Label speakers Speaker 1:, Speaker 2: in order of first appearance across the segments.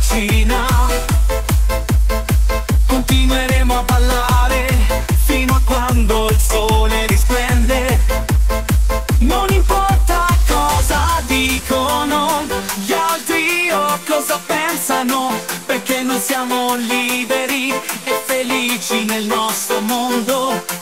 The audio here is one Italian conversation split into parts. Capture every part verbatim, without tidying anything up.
Speaker 1: vicina. Continueremo a ballare fino a quando il sole risplende. Non importa cosa dicono gli altri o cosa pensano, perché noi siamo liberi e felici nel nostro mondo.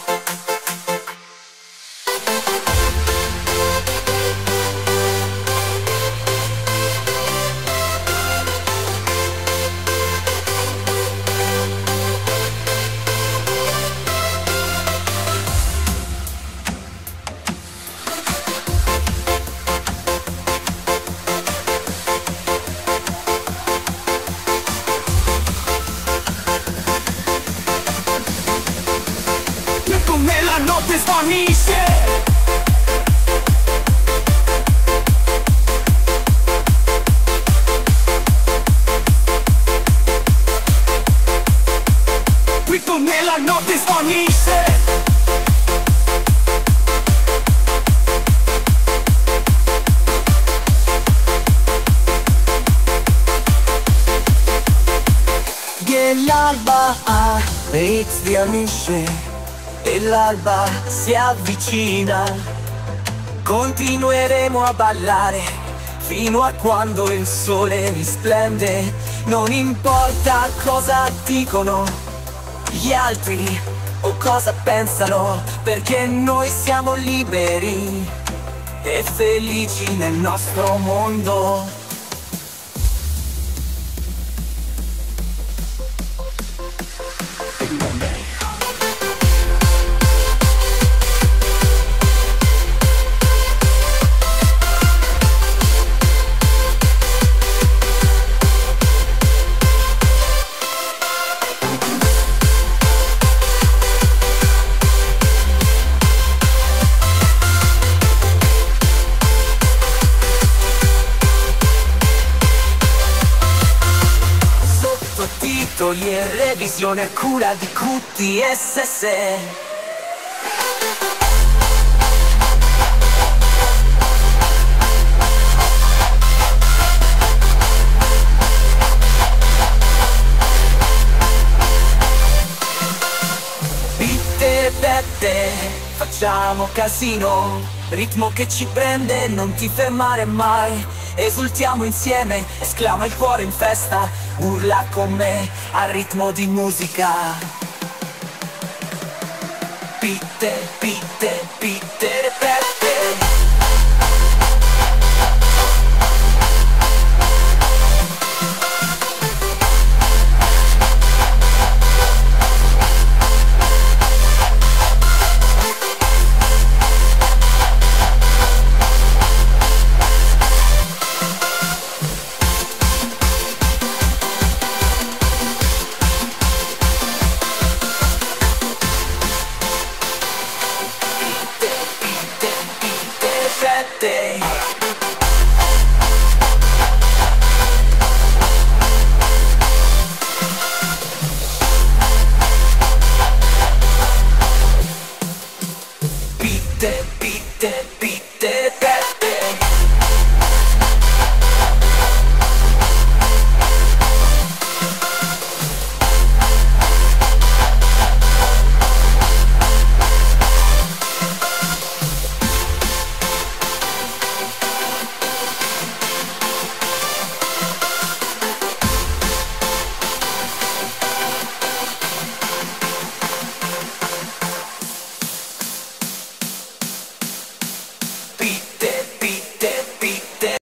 Speaker 1: Come la notte svanisce, qui come la notte svanisce. Che l'alba rianisce e l'alba si avvicina. Continueremo a ballare fino a quando il sole risplende. Non importa cosa dicono gli altri o cosa pensano, perché noi siamo liberi e felici nel nostro mondo. Titoli e revisione a cura di Q T S S. Bitte bette, facciamo casino, ritmo che ci prende, non ti fermare mai. Esultiamo insieme, esclama il cuore in festa, urla con me al ritmo di musica. Bitte, bitte, bitte, repete. Day. Beat it, beat it.